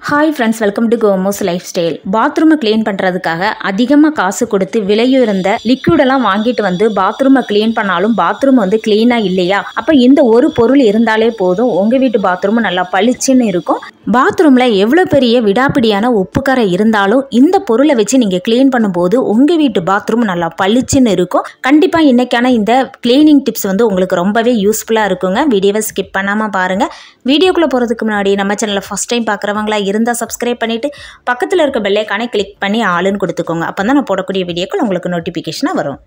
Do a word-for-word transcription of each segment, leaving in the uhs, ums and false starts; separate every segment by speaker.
Speaker 1: Hi friends, welcome to கோமோஸ் lifestyle. பாத்ரூமை clean பண்ணுறதுக்காக அதிகமாக காசு கொடுத்து விலையுயர்ந்த லிக்விடெல்லாம் வாங்கிட்டு வந்து பாத்ரூமை க்ளீன் பண்ணாலும் பாத்ரூம் வந்து க்ளீனாக இல்லையா? அப்போ இந்த ஒரு பொருள் இருந்தாலே போதும், உங்கள் வீட்டு பாத்ரூம் நல்லா பளிச்சுன்னு இருக்கும். பாத்ரூமில் எவ்வளோ பெரிய விடாப்பிடியான உப்புக்கரை இருந்தாலும் இந்த பொருளை வச்சு நீங்கள் க்ளீன் பண்ணும்போது உங்கள் வீட்டு பாத்ரூம் நல்லா பளிச்சுன்னு இருக்கும். கண்டிப்பாக இன்றைக்கான இந்த க்ளீனிங் டிப்ஸ் வந்து உங்களுக்கு ரொம்பவே யூஸ்ஃபுல்லாக இருக்குங்க. வீடியோவை ஸ்கிப் பண்ணாமல் பாருங்கள். வீடியோக்குள்ளே போகிறதுக்கு முன்னாடி நம்ம சேனலில் ஃபஸ்ட் டைம் பார்க்குறவங்களா இருந்தால் சப்ஸ்கிரைப் பண்ணிவிட்டு பக்கத்தில் இருக்க பெல் ஐகானை கிளிக் பண்ணி ஆளுன்னு கொடுத்துக்கோங்க. அப்போ தான் நான் போடக்கூடிய வீடியோக்கள் உங்களுக்கு நோட்டிஃபிகேஷனாக வரும்.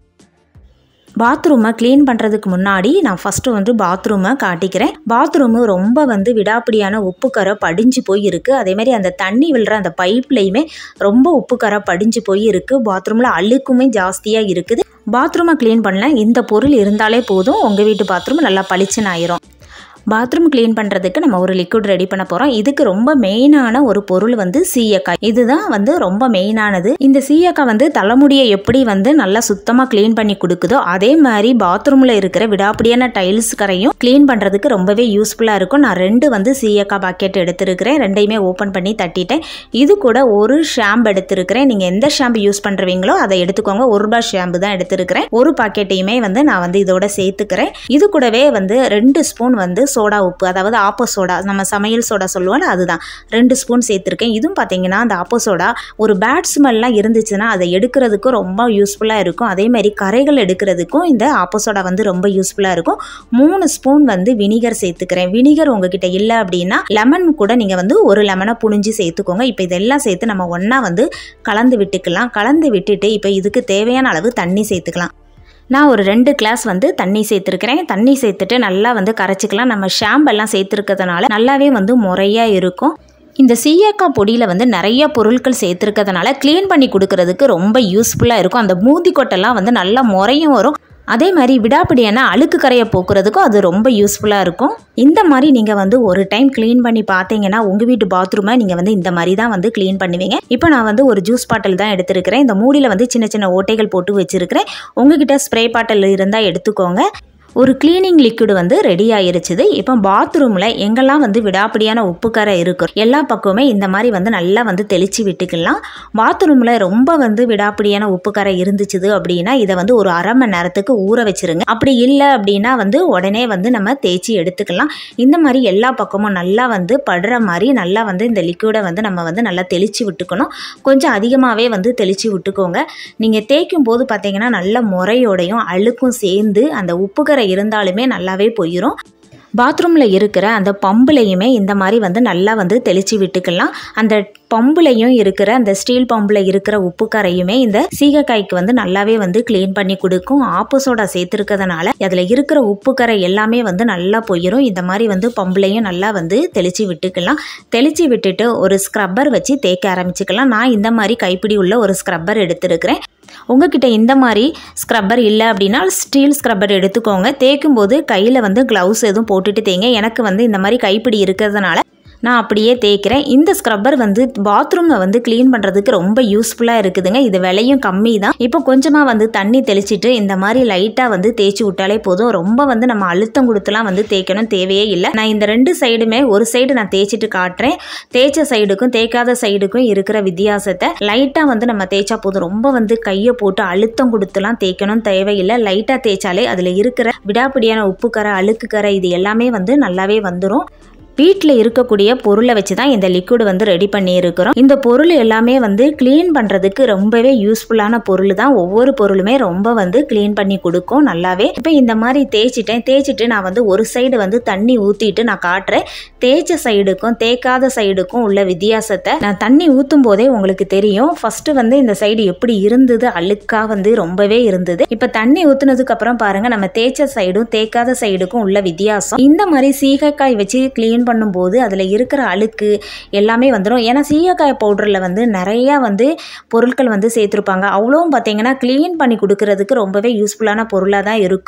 Speaker 1: பாத்ரூமை க்ளீன் பண்ணுறதுக்கு முன்னாடி நான் ஃபஸ்ட்டு வந்து பாத்ரூமை காட்டிக்கிறேன். பாத்ரூமு ரொம்ப வந்து விடாப்பிடியான உப்புக்கரை படிஞ்சு போய் இருக்குது. அதேமாதிரி அந்த தண்ணி விழுற அந்த பைப்லேயுமே ரொம்ப உப்புக்கரை படிஞ்சு போய் இருக்குது. பாத்ரூமில் அழுக்குமே ஜாஸ்தியாக இருக்குது. பாத்ரூமை க்ளீன் பண்ணல இந்த பொருள் இருந்தாலே போதும், உங்கள் வீட்டு பாத்ரூம் நல்லா பளிச்சுன்னு ஆயிரும். பாத்ரூம் க்ளீன் பண்ணுறதுக்கு நம்ம ஒரு லிக்விட் ரெடி பண்ண போகிறோம். இதுக்கு ரொம்ப மெயினான ஒரு பொருள் வந்து சீயக்காய். இதுதான் வந்து ரொம்ப மெயினானது. இந்த சீயக்காய் வந்து தலைமுடியை எப்படி வந்து நல்லா சுத்தமாக க்ளீன் பண்ணி கொடுக்குதோ அதே மாதிரி பாத்ரூமில் இருக்கிற விடாப்பிடியான டைல்ஸ் கரையும் க்ளீன் பண்ணுறதுக்கு ரொம்பவே யூஸ்ஃபுல்லாக இருக்கும். நான் ரெண்டு வந்து சீயக்காய் பாக்கெட் எடுத்துருக்கிறேன். ரெண்டையுமே ஓப்பன் பண்ணி தட்டிட்டேன். இது கூட ஒரு ஷாம்பு எடுத்துருக்கிறேன். நீங்கள் எந்த ஷாம்பு யூஸ் பண்ணுறீங்களோ அதை எடுத்துக்கோங்க. ஒரு ரூபாய் ஷாம்பு தான் எடுத்துருக்கிறேன். ஒரு பாக்கெட்டையுமே வந்து நான் வந்து இதோட சேர்த்துக்கிறேன். இது கூடவே வந்து ரெண்டு ஸ்பூன் வந்து சோடா உப்பு, அதாவது ஆப்போ சோடா, நம்ம சமையல் சோடா சொல்லுவோம், அதுதான் ரெண்டு ஸ்பூன் சேர்த்துருக்கேன். இதுவும் பார்த்தீங்கன்னா அந்த ஆப்போ சோடா ஒரு பேட் ஸ்மெல்லாம் இருந்துச்சுன்னா அதை எடுக்கிறதுக்கும் ரொம்ப யூஸ்ஃபுல்லாக இருக்கும். அதே மாதிரி கரைகள் எடுக்கிறதுக்கும் இந்த ஆப்போ சோடா வந்து ரொம்ப யூஸ்ஃபுல்லாக இருக்கும். மூணு ஸ்பூன் வந்து வினிகர் சேர்த்துக்கிறேன். வினிகர் உங்ககிட்ட இல்லை அப்படின்னா லெமன் கூட நீங்கள் வந்து ஒரு லெமனை புழிஞ்சு சேர்த்துக்கோங்க. இப்போ இதெல்லாம் சேர்த்து நம்ம ஒன்றா வந்து கலந்து விட்டுக்கலாம். கலந்து விட்டுட்டு இப்போ இதுக்கு தேவையான அளவு தண்ணி சேர்த்துக்கலாம். நான் ஒரு ரெண்டு கிளாஸ் வந்து தண்ணி சேர்த்துருக்கிறேன். தண்ணி சேர்த்துட்டு நல்லா வந்து கரைச்சிக்கலாம். நம்ம ஷாம்பெல்லாம் சேர்த்துருக்கிறதுனால நல்லாவே வந்து முறையாக இருக்கும். இந்த சீயக்காய் பொடியில் வந்து நிறைய பொருட்கள் சேர்த்துருக்கிறதுனால க்ளீன் பண்ணி கொடுக்கறதுக்கு ரொம்ப யூஸ்ஃபுல்லாக இருக்கும். அந்த மூதி கொட்டெல்லாம் வந்து நல்லா முறையும் வரும். அதே மாதிரி விடாப்பிடியான அழுக்கு கரையை போக்குறதுக்கும் அது ரொம்ப யூஸ்ஃபுல்லாக இருக்கும். இந்த மாதிரி நீங்கள் வந்து ஒரு டைம் க்ளீன் பண்ணி பார்த்தீங்கன்னா உங்கள் வீட்டு பாத்ரூமை நீங்கள் வந்து இந்த மாதிரி தான் வந்து க்ளீன் பண்ணுவீங்க. இப்போ நான் வந்து ஒரு ஜூஸ் பாட்டில் தான் எடுத்துருக்கிறேன். இந்த மூடியில் வந்து சின்ன சின்ன ஓட்டைகள் போட்டு வச்சுருக்கிறேன். உங்ககிட்ட ஸ்ப்ரே பாட்டில் இருந்தால் எடுத்துக்கோங்க. ஒரு க்ளீனிங் லிக்விட் வந்து ரெடி ஆயிருச்சுது. இப்போ பாத்ரூமில் எங்கெல்லாம் வந்து விடாப்பிடியான உப்புக்கரை இருக்கும் எல்லா பக்கமுமே இந்த மாதிரி வந்து நல்லா வந்து தெளித்து விட்டுக்கலாம். பாத்ரூமில் ரொம்ப வந்து விடாப்பிடியான உப்புக்கரை இருந்துச்சுது அப்படின்னா இதை வந்து ஒரு அரை மணி நேரத்துக்கு ஊற வச்சுருங்க. அப்படி இல்லை அப்படின்னா வந்து உடனே வந்து நம்ம தேய்ச்சி எடுத்துக்கலாம். இந்த மாதிரி எல்லா பக்கமும் நல்லா வந்து படுற மாதிரி நல்லா வந்து இந்த லிக்விடை வந்து நம்ம வந்து நல்லா தெளித்து விட்டுக்கணும். கொஞ்சம் அதிகமாகவே வந்து தெளித்து விட்டுக்கோங்க. நீங்கள் தேய்க்கும் போது பார்த்தீங்கன்னா நல்ல முறையோடையும் அழுக்கும் சேர்ந்து அந்த உப்புக்கரை இருந்தாலுமே நல்லாவே போயிடும். பாத்ரூமில் இருக்கிற அந்த பம்புலையுமே இந்த மாதிரி வந்து நல்லா வந்து தெளித்து விட்டுக்கலாம். அந்த பம்புலையும் இருக்கிற அந்த ஸ்டீல் பம்பில் இருக்கிற உப்பு கரையுமே இந்த சீகக்காய்க்கு வந்து நல்லாவே வந்து க்ளீன் பண்ணி கொடுக்கும். ஆப்போ சோடா சேர்த்துருக்கிறதுனால அதில் இருக்கிற உப்பு கரை எல்லாமே வந்து நல்லா போயிடும். இந்த மாதிரி வந்து பம்புலையும் நல்லா வந்து தெளித்து விட்டுக்கலாம். தெளித்து விட்டுட்டு ஒரு ஸ்க்ரப்பர் வச்சு தேய்க்க ஆரம்பிச்சுக்கலாம். நான் இந்த மாதிரி கைப்பிடி உள்ள ஒரு ஸ்க்ரப்பர் எடுத்துருக்கிறேன். உங்ககிட்ட இந்த மாதிரி ஸ்க்ரப்பர் இல்லை அப்படின்னா ஸ்டீல் ஸ்க்ரப்பர் எடுத்துக்கோங்க. தேய்க்கும் போது கையில் வந்து க்ளவுஸ் எதுவும் போட்டுட்டு தேய்ங்க. எனக்கு வந்து இந்த மாதிரி கைப்பிடி இருக்கிறதுனால நான் அப்படியே தேய்க்கிறேன். இந்த ஸ்க்ரப்பர் வந்து பாத்ரூமை வந்து க்ளீன் பண்ணுறதுக்கு ரொம்ப யூஸ்ஃபுல்லாக இருக்குதுங்க. இது விலையும் கம்மி தான். இப்போ கொஞ்சமாக வந்து தண்ணி தெளிச்சிட்டு இந்த மாதிரி லைட்டாக வந்து தேய்ச்சி விட்டாலே போதும். ரொம்ப வந்து நம்ம அழுத்தம் கொடுத்துலாம் வந்து தேய்க்கணும் தேவையே இல்லை. நான் இந்த ரெண்டு சைடுமே ஒரு சைடு நான் தேய்ச்சிட்டு காட்டுறேன். தேய்ச்ச சைடுக்கும் தேய்க்காத சைடுக்கும் இருக்கிற வித்தியாசத்தை லைட்டாக வந்து நம்ம தேய்ச்சா போதும். ரொம்ப வந்து கையை போட்டு அழுத்தம் கொடுத்துலாம் தேய்க்கணும் தேவையில்லை. லைட்டாக தேய்ச்சாலே அதில் இருக்கிற விடாப்பிடியான உப்பு கரை அழுக்கு கரை இது எல்லாமே வந்து நல்லாவே வந்துடும். வீட்டில் இருக்கக்கூடிய பொருளை வச்சு தான் இந்த லிக்விட் வந்து ரெடி பண்ணியிருக்கிறோம். இந்த பொருள் எல்லாமே வந்து க்ளீன் பண்ணுறதுக்கு ரொம்பவே யூஸ்ஃபுல்லான பொருள் தான். ஒவ்வொரு பொருளுமே ரொம்ப வந்து க்ளீன் பண்ணி கொடுக்கும் நல்லாவே. இப்போ இந்த மாதிரி தேய்ச்சிட்டேன். தேய்ச்சிட்டு நான் வந்து ஒரு சைடு வந்து தண்ணி ஊற்றிட்டு நான் காட்டுறேன். தேய்ச்ச சைடுக்கும் தேய்க்காத சைடுக்கும் உள்ள வித்தியாசத்தை நான் தண்ணி ஊற்றும் போதே உங்களுக்கு தெரியும். ஃபஸ்ட்டு வந்து இந்த சைடு எப்படி இருந்தது, அழுக்காக வந்து ரொம்பவே இருந்தது. இப்போ தண்ணி ஊற்றுனதுக்கு அப்புறம் பாருங்கள் நம்ம தேய்ச்ச சைடும் தேய்க்காத சைடுக்கும் உள்ள வித்தியாசம். இந்த மாதிரி சீகக்காய் வச்சு க்ளீன் பண்ணும்போது அதில் இருக்கிற அழுக்கு எல்லாமே வந்துடும். ஏன்னா சீயக்காய் பவுடரில் வந்து நிறையா வந்து பொருட்கள் வந்து சேர்த்துருப்பாங்க. அவ்வளோவும் பார்த்தீங்கன்னா க்ளீன் பண்ணி கொடுக்கறதுக்கு ரொம்பவே யூஸ்ஃபுல்லான பொருளாக தான் இருக்கும்.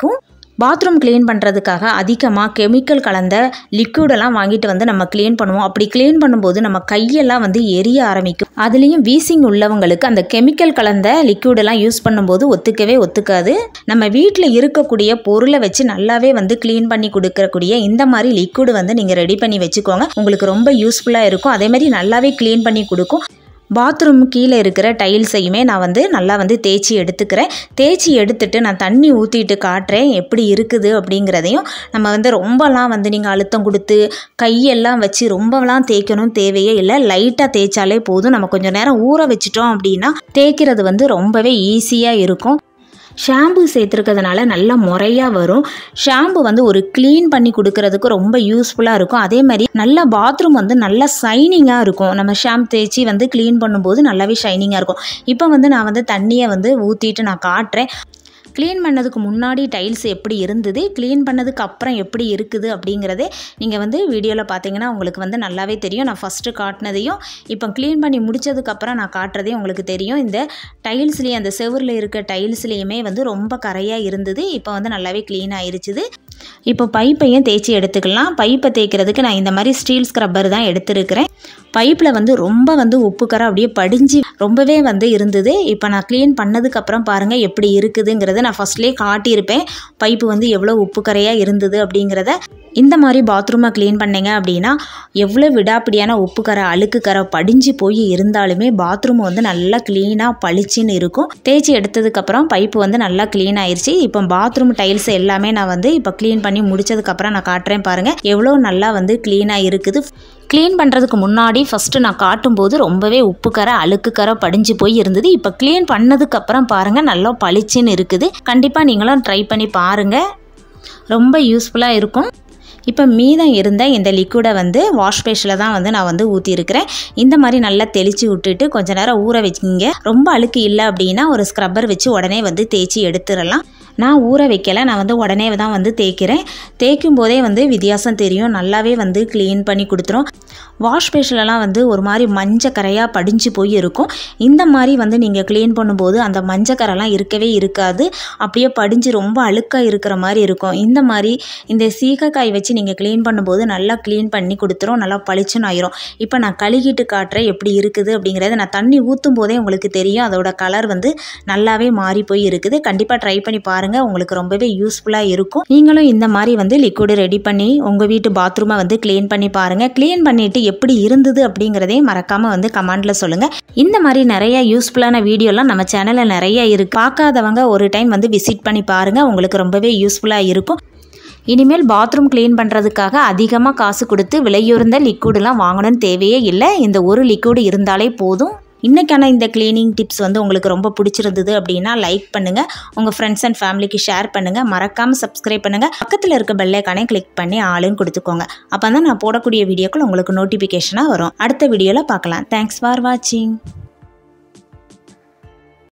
Speaker 1: பாத்ரூம் க்ளீன் பண்ணுறதுக்காக அதிகமாக கெமிக்கல் கலந்த லிக்விடெல்லாம் வாங்கிட்டு வந்து நம்ம க்ளீன் பண்ணுவோம். அப்படி க்ளீன் பண்ணும்போது நம்ம கையெல்லாம் வந்து எரிய ஆரம்பிக்கும். அதுலேயும் வீசிங் உள்ளவங்களுக்கு அந்த கெமிக்கல் கலந்த லிக்விடெல்லாம் யூஸ் பண்ணும்போது ஒத்துக்கவே ஒத்துக்காது. நம்ம வீட்டில் இருக்கக்கூடிய பொருளை வச்சு நல்லாவே வந்து க்ளீன் பண்ணி கொடுக்கக்கூடிய இந்த மாதிரி லிக்விட் வந்து நீங்கள் ரெடி பண்ணி வச்சுக்கோங்க. உங்களுக்கு ரொம்ப யூஸ்ஃபுல்லாக இருக்கும். அதே மாதிரி நல்லாவே க்ளீன் பண்ணி கொடுக்கும். பாத்ரூம் கீழே இருக்கிற டைல்ஸையுமே நான் வந்து நல்லா வந்து தேய்ச்சி எடுத்துக்கிறேன். தேய்ச்சி எடுத்துட்டு நான் தண்ணி ஊற்றிட்டு காட்டுறேன் எப்படி இருக்குது அப்படிங்கிறதையும். நம்ம வந்து ரொம்பலாம் வந்து நீங்கள் அழுத்தம் கொடுத்து கையெல்லாம் வச்சு ரொம்பலாம் தேய்க்கணும் தேவையே இல்லை. லைட்டாக தேய்ச்சாலே போதும். நம்ம கொஞ்சம் நேரம் ஊற வச்சிட்டோம் அப்படின்னா தேய்க்கிறது வந்து ரொம்பவே ஈஸியாக இருக்கும். ஷாம்பு சேர்த்துருக்கிறதுனால நல்லா முறையாக வரும். ஷாம்பு வந்து ஒரு க்ளீன் பண்ணி கொடுக்கறதுக்கு ரொம்ப யூஸ்ஃபுல்லாக இருக்கும். அதே மாதிரி நல்லா பாத்ரூம் வந்து நல்லா ஷைனிங்காக இருக்கும். நம்ம ஷாம்பு தேய்ச்சி வந்து க்ளீன் பண்ணும்போது நல்லாவே ஷைனிங்காக இருக்கும். இப்போ வந்து நான் வந்து தண்ணியை வந்து ஊற்றிட்டு நான் காட்டுறேன். க்ளீன் பண்ணதுக்கு முன்னாடி டைல்ஸ் எப்படி இருந்தது, க்ளீன் பண்ணதுக்கு அப்புறம் எப்படி இருக்குது அப்படிங்கிறதே நீங்கள் வந்து வீடியோவில் பார்த்தீங்கன்னா உங்களுக்கு வந்து நல்லாவே தெரியும். நான் ஃபஸ்ட்டு காட்டினதையும் இப்போ க்ளீன் பண்ணி முடித்ததுக்கப்புறம் நான் காட்டுறதையும் உங்களுக்கு தெரியும். இந்த டைல்ஸ்லேயே அந்த செவரில் இருக்க டைல்ஸ்லேயுமே வந்து ரொம்ப கரையாக இருந்தது. இப்போ வந்து நல்லாவே க்ளீன் ஆயிருச்சுது. இப்போ பைப்பையும் தேய்ச்சி எடுத்துக்கலாம். பைப்பை தேய்க்கிறதுக்கு நான் இந்த மாதிரி ஸ்டீல் ஸ்க்ரப்பர் தான் எடுத்துருக்கிறேன். பைப்பில் வந்து ரொம்ப வந்து உப்பு கரை அப்படியே படிஞ்சு ரொம்பவே வந்து இருந்தது. இப்போ நான் க்ளீன் பண்ணதுக்கப்புறம் பாருங்கள் எப்படி இருக்குதுங்கிறத நான் ஃபஸ்ட்லேயே காட்டியிருப்பேன். பைப்பு வந்து எவ்வளோ உப்பு கரையாக இருந்தது அப்படிங்கிறத. இந்த மாதிரி பாத்ரூமை க்ளீன் பண்ணிங்க அப்படின்னா எவ்வளோ விடாப்பிடியான உப்பு கரை அழுக்கு கரை படிஞ்சு போய் இருந்தாலுமே பாத்ரூம் வந்து நல்லா க்ளீனாக பளிச்சுன்னு இருக்கும். தேய்ச்சி எடுத்ததுக்கப்புறம் பைப்பு வந்து நல்லா க்ளீன் ஆயிடுச்சு. இப்போ பாத்ரூம் டைல்ஸ் எல்லாமே நான் வந்து இப்போ க்ளீன் பண்ணி முடிச்சதுக்கப்புறம் நான் காட்டுறேன் பாருங்கள் எவ்வளோ நல்லா வந்து க்ளீனாக இருக்குது. க்ளீன் பண்ணுறதுக்கு முன்னாடி ஃபஸ்ட்டு நான் காட்டும்போது ரொம்பவே உப்பு கரை அழுக்கு கரை படிஞ்சு போய் இருந்தது. இப்போ க்ளீன் பண்ணதுக்கப்புறம் பாருங்கள் நல்லா பளிச்சுன்னு இருக்குது. கண்டிப்பாக நீங்களும் ட்ரை பண்ணி பாருங்கள், ரொம்ப யூஸ்ஃபுல்லாக இருக்கும். இப்போ மீதம் இருந்த இந்த லிக்விடை வந்து வாஷ் பேஷில் தான் வந்து நான் வந்து ஊற்றிருக்கிறேன். இந்த மாதிரி நல்லா தெளித்து விட்டுட்டு கொஞ்சம் நேரம் ஊற வச்சுக்கிங்க. ரொம்ப அழுக்கு இல்லை அப்படின்னா ஒரு ஸ்க்ரப்பர் வச்சு உடனே வந்து தேய்ச்சி எடுத்துடலாம். நான் ஊற வைக்கலை, நான் வந்து உடனே தான் வந்து தேய்க்கிறேன். தேய்க்கும் போதே வந்து வித்தியாசம் தெரியும். நல்லாவே வந்து க்ளீன் பண்ணி கொடுத்துரும். வாஷ் பேஷிலலாம் வந்து ஒரு மாதிரி மஞ்சள் கரையாக படிஞ்சு போய் இருக்கும். இந்த மாதிரி வந்து நீங்கள் க்ளீன் பண்ணும்போது அந்த மஞ்சள் கரைலாம் இருக்கவே இருக்காது. அப்படியே படிஞ்சு ரொம்ப அழுக்காக இருக்கிற மாதிரி இருக்கும். இந்த மாதிரி இந்த சீகக்காய் வச்சு நீங்கள் க்ளீன் பண்ணும்போது நல்லா க்ளீன் பண்ணி கொடுத்துரும். நல்லா பளிச்சுன்னு ஆயிரும். இப்போ நான் கழுகிட்டு காட்டுறேன் எப்படி இருக்குது அப்படிங்கிறத. நான் தண்ணி ஊற்றும் போதே உங்களுக்கு தெரியும் அதோட கலர் வந்து நல்லாவே மாறி போய் இருக்குது. கண்டிப்பாக ட்ரை பண்ணி பாருங்கள், உங்களுக்கு ரொம்பவே யூஸ்ஃபுல்லாக இருக்கும். நீங்களும் இந்த மாதிரி வந்து லிக்விட் ரெடி பண்ணி உங்கள் வீட்டு பாத்ரூமை வந்து க்ளீன் பண்ணி பாருங்கள். க்ளீன் பண்ணிவிட்டு எப்படி இருந்தது அப்படிங்கிறதையும் மறக்காமல் வந்து கமெண்ட்டில் சொல்லுங்கள். இந்த மாதிரி நிறைய யூஸ்ஃபுல்லான வீடியோலாம் நம்ம சேனலில் நிறைய இருக்குது. பார்க்காதவங்க ஒரு டைம் வந்து விசிட் பண்ணி பாருங்கள், உங்களுக்கு ரொம்பவே யூஸ்ஃபுல்லாக இருக்கும். இனிமேல் பாத்ரூம் க்ளீன் பண்ணுறதுக்காக அதிகமாக காசு கொடுத்து விலையுறந்த லிக்விடெலாம் வாங்கணும்னு தேவையே இல்லை. இந்த ஒரு லிக்விட் இருந்தாலே போதும். இன்றைக்கான இந்த க்ளீனிங் டிப்ஸ் வந்து உங்களுக்கு ரொம்ப பிடிச்சிருந்தது அப்படின்னா லைக் பண்ணுங்கள், உங்கள் ஃப்ரெண்ட்ஸ் அண்ட் ஃபேமிலிக்கு ஷேர் பண்ணுங்கள், மறக்காமல் சப்ஸ்கிரைப் பண்ணுங்கள். பக்கத்தில் இருக்க பெல் ஐகானை கிளிக் பண்ணி ஆளுன்னு கொடுத்துக்கோங்க. அப்போ தான் நான் போடக்கூடிய வீடியோக்கள் உங்களுக்கு நோட்டிஃபிகேஷனாக வரும். அடுத்த வீடியோவில் பார்க்கலாம். தேங்க்ஸ் ஃபார் வாட்சிங்.